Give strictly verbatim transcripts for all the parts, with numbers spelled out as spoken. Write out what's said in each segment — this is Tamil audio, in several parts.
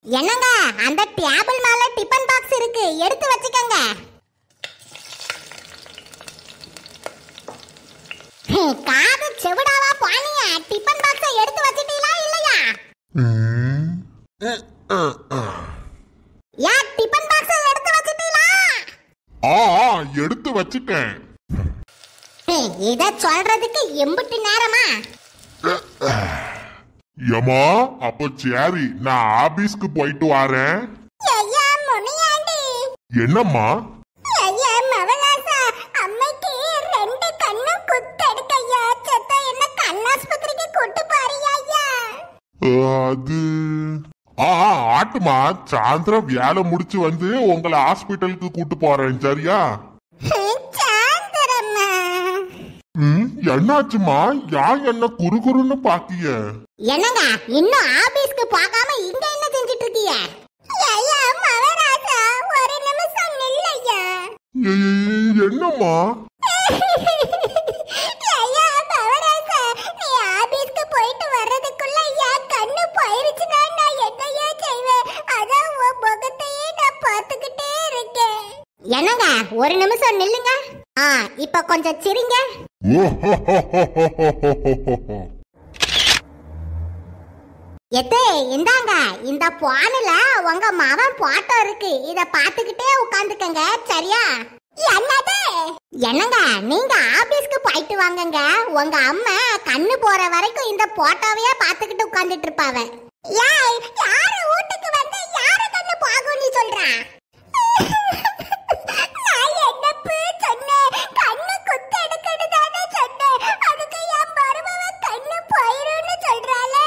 என்னங்க அந்த டேபிள் மேல டிபன் பாக்ஸ் இருக்கு, எடுத்து வச்சுக்கங்க. காது செவிடாவா பானிய, டிபன் பாக்ஸை எடுத்து வச்சிட்டீங்களா இல்லையா? யா டிபன் பாக்ஸை எடுத்து வச்சிட்டீங்களா? ஆ எடுத்து வச்சிட்டேன். இத சொல்றதுக்கு எம்பிட்டு நேரமா? ஏமா அப்ப சரி, நான் ஆபீஸ்க்கு போயிட்டு வரேன். ஐயா முனியாண்டி. என்னம்மா? ஐயா மவளாசா, அம்மைக்கு ரெண்டு கண்ணு குத்தெடுக்கையா, செத்த என்ன கண்ணாஸ்பத்திரிக்கு கூட்டி பாரியா ஐயா? அது ஆ ஆட்டுமா, சாயந்தரம் வேலை முடிச்சு வந்து உங்களை ஹாஸ்பிட்டலுக்கு கூட்டு போறேன், சரியா? சாயந்தரமா? ம் என்னாச்சுமா, யா என்ன குறுகுறுன்னு பாக்கிய? என்னங்க இன்னும் ஆபீஸ்க்கு போகாம இங்க என்ன செஞ்சிட்டு இருக்கீங்க? ஐயா மவராஜா, ஒரு நிமிஷம் நில்லையா. என்னம்மா? ஐயா மவராஜா, நீ ஆபீஸ்க்கு போயிட்டு வர்றதுக்குள்ள யா கண்ணு போயிருச்சுனா நான் என்னையா செய்வேன்? அதான் உன் முகத்தையே நான் பார்த்துக்கிட்டே இருக்கேன். என்னங்க ஒரு நிமிஷம் நில்லுங்க. ஆ இப்ப கொஞ்சம் சிரிங்க. எத்தே இந்தாங்க, இந்த பானுல உங்க மவன் போட்டோ இருக்கு, இத பாத்துக்கிட்டே உட்காந்துக்கங்க, சரியா? என்னது? என்னங்க நீங்க ஆபீஸ்க்கு போயிட்டு வாங்கங்க, உங்க அம்மா கண்ணு போற வரைக்கும் இந்த போட்டோவையே பாத்துக்கிட்டு உட்கார்ந்துட்டு இருப்பாவ. ஏய் யாரு வீட்டுக்கு வந்து யாரு கண்ணு போகும்னு சொல்றா? நான் என்னப்பு சொன்னேன், கண்ணு குத்து எடுக்கணும் தானே சொன்னேன், அதுக்கு என் மருமவ கண்ணு போயிரும்னு சொல்றாளே.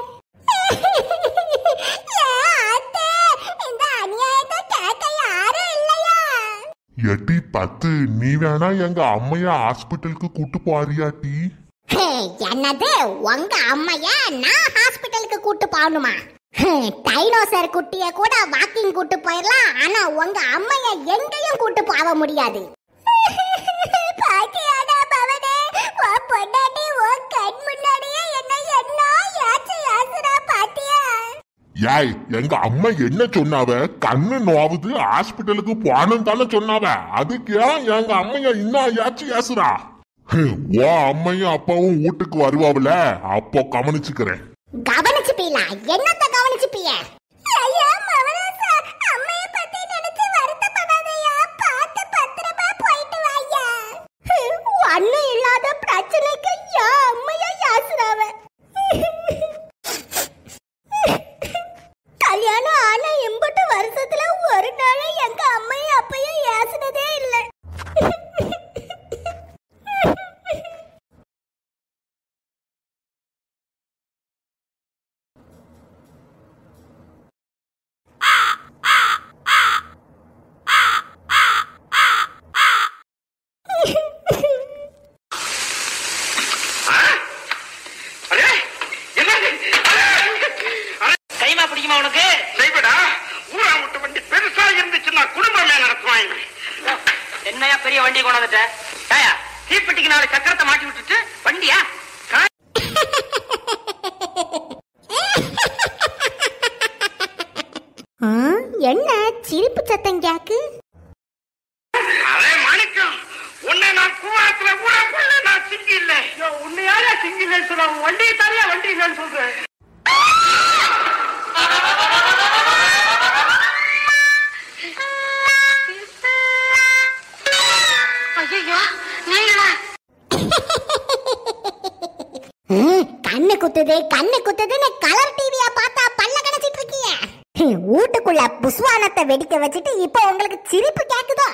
இந்த அநியாயத்தை கேட்க யாரும் இல்லையா? எட்டி பத்து, நீ வேணா எங்க அம்மைய ஹாஸ்பிட்டலுக்கு கூட்டு போறியாட்டி? என்னது உங்க அம்மைய நான் ஹாஸ்பிட்டலுக்கு கூட்டு போகணுமா? டைனோசர் குட்டிய கூட வாக்கிங் கூட்டு போயிடலாம், ஆனா உங்க அம்மைய எங்கேயும் கூட்டு போக முடியாது. பாத்தியாடா பவனே, உன் பொண்டாட்டி உன் கண் முன்னாடியே என்ன என்ன யாச்சு யாசுரா பாத்தியா? யாய் எங்க அம்மா என்ன சொன்னாவ? கண்ணு நோவுது ஹாஸ்பிட்டலுக்கு போனோம் தானே சொன்னாவ, அதுக்கு ஏன் எங்க அம்மைய இன்னும் யாச்சு யாசுரா? ஓ அம்மையும் அப்பாவும் வீட்டுக்கு வருவாவுல, அப்போ கவனிச்சுக்கிறேன். கவனிச்சுப்பீங்களா? என்னத்த கவனிச்சுப்பீங்க? ஐயா மவராசா, அம்மைய பத்தி நினைச்சு வருத்தப்படாதயா, பார்த்து பத்திரமா போயிட்டு வாயா. ஒண்ணும் இல்லாத பிரச்சனைக்கு யா அம்மையா யாசுறாவ. கல்யாணம் ஆன எண்பது வருஷத்துல ஒரு நாள் எங்க அம்மையும் அப்பையும் யாசுனதே இல்லை. கைமா பிடிக்குமா உனக்கு? செய்வடா, ஊரா விட்டு வண்டி பெருசா இருந்துச்சுன்னா குடும்பமே நடத்துவாங்க. என்னையா பெரிய வண்டி கொண்டாந்துட்ட? தாயா தீப்பெட்டிக்கு நாலு சக்கரத்தை மாட்டி விட்டுட்டு வண்டியா? என்ன சிரிப்பு சத்தம் கேக்கு? அதே மாணிக்கம், உன்னை நான் கூவாத்துல ஊராக்குள்ள நான் சிங்கி இல்லை. உன்னையால சிங்கி இல்லைன்னு சொல்ற, வண்டியை தானே வண்டி இல்லைன்னு சொல்றேன். ஐயோ நீங்களா? கண்ணு குத்துது கண்ணு குத்துதுன்னு கலர் டிவியா பார்த்தா பல்ல கணச்சிட்டு இருக்கீங்க. வீட்டுக்குள்ள புஸ்வானத்தை வெடிக்க வச்சுட்டு இப்ப உங்களுக்கு சிரிப்பு கேக்குதோ?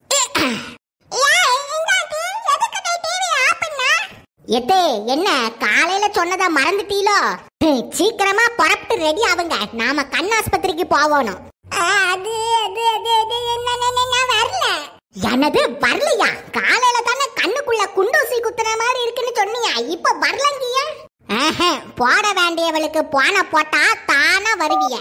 எத்தே என்ன காலையில சொன்னதை மறந்துட்டீலோ? சீக்கிரமா புறப்பட்டு ரெடி ஆகுங்க, நாம கண் ஆஸ்பத்திரிக்கு போகணும். அது அது அது அது என்ன வரல. எனது வரலையா? காலையில தானே கண்ணுக்குள்ள குண்டூசி குத்துற மாதிரி இருக்குன்னு சொன்னியா, இப்ப வரலங்கியா? போட வேண்டியவளுக்கு போன போட்டா தானா வருவிய.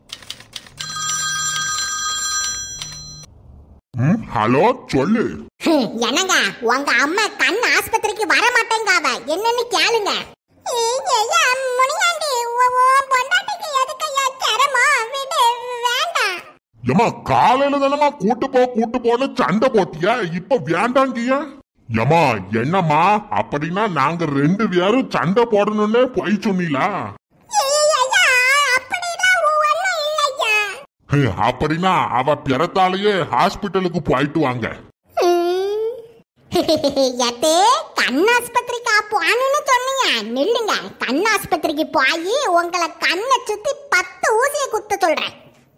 ஹலோ சொல்லு. என்னங்க உங்க அம்மா கண் ஆஸ்பத்திரிக்கு வர மாட்டேங்காவ, என்னன்னு கேளுங்க. ஏமா காலையில தானமா கூட்டு போ கூட்டு போன சண்டை போட்டியா, இப்ப வேண்டாங்கியா? ஏமா என்னம்மா அப்படின்னா நாங்க ரெண்டு பேரும் சண்டை போடணும்னு போய் சொன்னீங்களா? அப்படின்னா அவ பிறத்தாலேயே ஹாஸ்பிட்டலுக்கு போயிட்டு வாங்க. கண் ஆஸ்பத்திரிக்கு போகணும்னு சொன்னீங்க, நில்லுங்க. கண் ஆஸ்பத்திரிக்கு போய் உங்களை கண்ணை சுத்தி பத்து ஊசியை குத்த சொல்றேன்.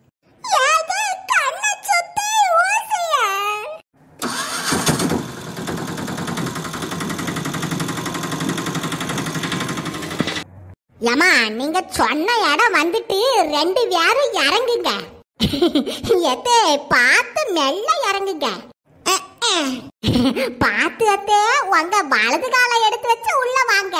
ஏமா நீங்க சொன்ன இடம் வந்துட்டு ரெண்டு பேரும் இறங்குங்க. எத்தே பார்த்து மெல்ல இறங்குங்க. பார்த்து அத்தே உங்க வலது காலை எடுத்து வச்சு உள்ள வாங்க.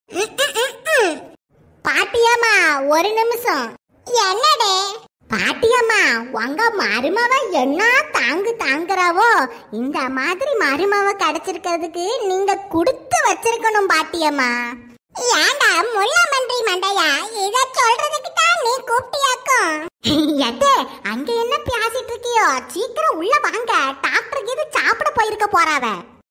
பாட்டியம்மா ஒரு நிமிஷம். என்னடே பாட்டியம்மா, உங்க மருமவ என்ன தாங்கு தாங்குறாவோ, இந்த மாதிரி மருமவ கிடைச்சிருக்கிறதுக்கு நீங்க கொடுத்து வச்சிருக்கணும் பாட்டியம்மா. ஏண்டா முள்ள மன்றி மண்டையா, இத சொல்றதுக்கு தான் நீ கூப்பிட்டியாக்கும். எத்தே அங்க என்ன பேசிட்டு இருக்கியோ, சீக்கிரம் உள்ள வாங்க. டாக்டர் இது சாப்பிட போயிருக்க போறாவ.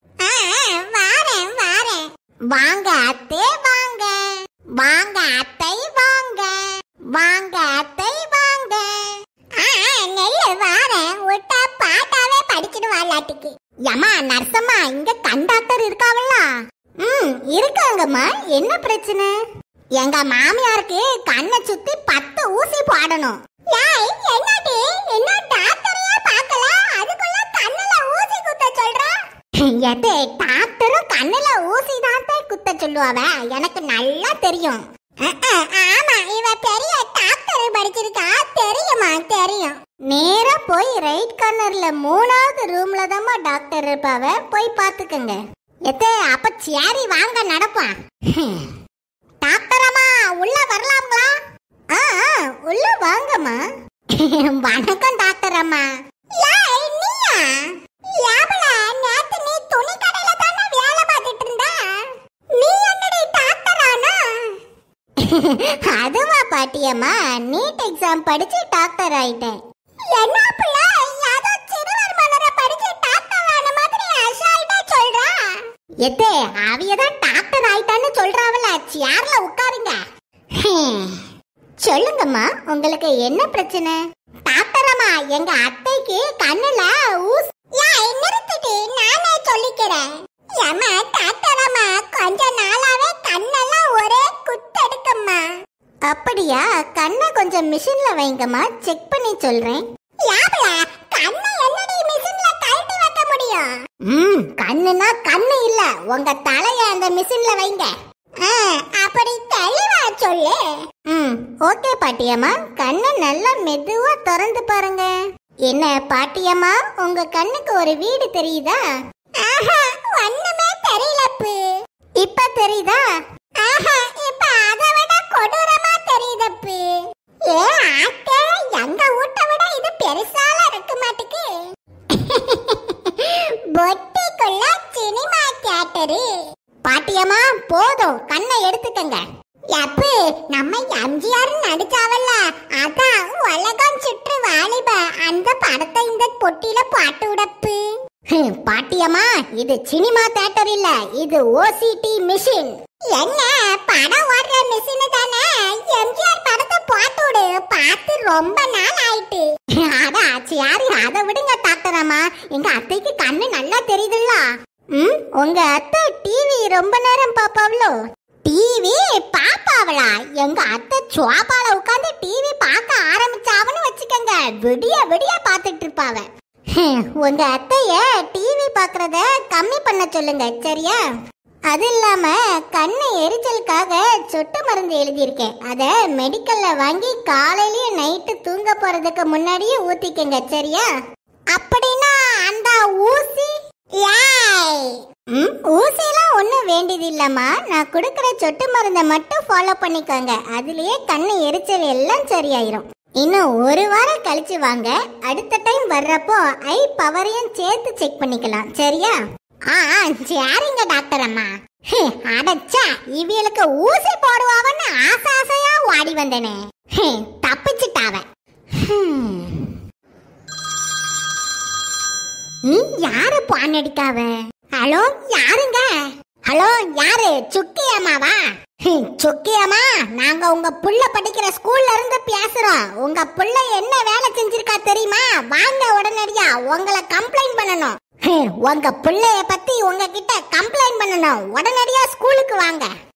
வாரேன் வாரேன். வாங்க அத்தை வாங்க, வாங்க அத்தை வாங்க, வாங்க அத்தை வாங்க. நெல்லு வாரேன். விட்டா பாட்டாவே படிச்சுட்டு வாலாட்டுக்கு. ஏமா நர்சம்மா, இங்க கண் டாக்டர் இருக்காவல்ல? ம் இருக்காங்கம்மா. என்ன பிரச்சனை? எங்க மாமியாருக்கு கண்ணை சுத்தி பத்து ஊசி போடணும். என்னடி என்ன டாக்டரையே பார்க்கல, அதுக்குள்ள கண்ணுல ஊசி குத்த சொல்றா? எதே டாக்டரும் கண்ணுல ஊசி தான் குத்த சொல்லுவாவ, எனக்கு நல்லா தெரியும். ஆமா இவ பெரிய டாக்டர் படிச்சிருக்கா, தெரியுமா? தெரியும். நேரா போய் ரைட் கார்னர்ல மூணாவது ரூம்ல தான் டாக்டர் இருப்பாவ, போய் பாத்துக்கங்க. எத்தே அப்ப சேரி வாங்க நடப்பா. டாக்டர் அம்மா உள்ள வரலாங்களா? ஆ உள்ள வாங்கம்மா. வணக்கம் டாக்டர் அம்மா. ஏய் நீயா? யாபல நேத்து நீ துணி கடையில தான வேலை பார்த்துட்டு இருந்தா, நீ என்னடி டாக்டர் ஆனா? அதுவா பாட்டியம்மா, நீட் எக்ஸாம் படிச்சு டாக்டர் ஆயிட்டேன். என்ன புள்ள யாதோ சிறுவர் மலர படிச்சு டாக்டர் ஆன மாதிரி அசால்ட்டா சொல்றா? எத்தே அவியதான் டாக்டர் ஆயிட்டான்னு சொல்றாவல, சேர்ல உட்காருங்க. சொல்லுங்கம்மா, உங்களுக்கு என்ன பிரச்சனை? டாக்டர் அம்மா, எங்க அத்தைக்கு கண்ணுல ஊசி. நிறுத்திட்டு நானே சொல்லிக்கிறேன். ஏமா டாக்டர் அம்மா, கொஞ்ச நாளாவே கண்ணெல்லாம் ஒரே குத்தெடுக்கம்மா. அப்படியா? கண்ணை கொஞ்சம் மிஷின்ல வைங்கம்மா, செக் பண்ணி சொல்றேன். கண்ணை என்னடி மிஷின்ல கழட்டி வைக்க முடியும்? ம் கண்ணுனா கண்ணு இல்ல, உங்க தலைய அந்த மிஷின்ல வைங்க. அப்படி தெளிவா சொல்லு. ம் ஓகே பாட்டியம்மா, கண்ணை நல்லா மெதுவா திறந்து பாருங்க. என்ன பாட்டியம்மா, உங்க கண்ணுக்கு ஒரு வீடு தெரியுதா? ஆஹா ஒண்ணுமே தெரியலப்பு. இப்ப தெரியுதா? ஆஹா இப்ப அதை விட கொடூரமா தெரியுதப்பு. ஏ ஆத்தே, எங்க வீட்டை விட இது பெருசால இருக்கு மாட்டுக்கு. பொட்டிக்குள்ள சினிமா தியேட்டரு. பாட்டியம்மா போதும், கண்ணை எடுத்துக்கங்க. எப்ப நம்ம எம்ஜிஆர் நடிச்சாவல்ல, அதான் உலகம் சுற்று வாலிப, அந்த படத்தை இந்த பொட்டியில பாட்டு விடப்பு. பாட்டியம்மா, இது சினிமா தியேட்டர் இல்ல, இது ஓசிடி மிஷின். என்ன படம் ஓடுற மிஷின் தானே? எம்ஜிஆர் படத்தை பாட்டு விடு, பார்த்து ரொம்ப நாள் ஆயிட்டு. அதாச்சு யாரு, அதை விடுங்க டாக்டர் அம்மா. எங்க அத்தைக்கு கண்ணு நல்லா தெரியுதுல்ல. ம் உங்க அத்தை டிவி ரொம்ப நேரம் பாப்பாவளோ? டிவி பாப்பாவளா? எங்க அத்தை சோபால உட்கார்ந்து டிவி பார்க்க ஆரம்பிச்சாவன்னு வச்சுக்கங்க, விடிய விடிய பார்த்துட்டு இருப்பாவ. உங்க அத்தைய டிவி பாக்குறத கம்மி பண்ண சொல்லுங்க, சரியா? அது இல்லாம கண்ணு எரிச்சலுக்காக சொட்டு மருந்து எழுதியிருக்கேன், அத மெடிக்கல்ல வாங்கி காலையிலயே நைட்டு தூங்க போறதுக்கு முன்னாடியே ஊத்திக்கங்க, சரியா? அப்படின்னா அந்த ஊசி ஊசிலாம் ஒன்றும் வேண்டியது இல்லம்மா, நான் கொடுக்குற சொட்டு மருந்தை மட்டும் ஃபாலோ பண்ணிக்கோங்க, அதுலயே கண்ணு எரிச்சல் எல்லாம் சரியாயிரும். இன்னும் ஒரு வாரம் கழிச்சு வாங்க. அடுத்த டைம் வர்றப்போ ஐ பவரையும் சேர்த்து செக் பண்ணிக்கலாம். சரியா? ஆ சரிங்க டாக்டர் அம்மா. அடச்சா, இவளுக்கு ஊசி போடுவாவன்னு ஆசை ஆசையா ஓடி வந்தனே, தப்பிச்சுட்டாவ. யாரு பான் அடிக்காவ? ஹலோ, யாருங்க? ஹலோ, யாரு? சுக்கி அம்மாவா? சுக்கி அம்மா, நாங்க உங்க புள்ள படிக்கிற ஸ்கூல்ல இருந்து பேசுறோம். உங்க புள்ள என்ன வேலை செஞ்சிருக்கா தெரியுமா? வாங்க உடனடியா, உங்களை கம்ப்ளைண்ட் பண்ணணும். உங்க புள்ளைய பத்தி உங்ககிட்ட கம்ப்ளைண்ட் பண்ணணும். உடனடியா ஸ்கூலுக்கு வாங்க.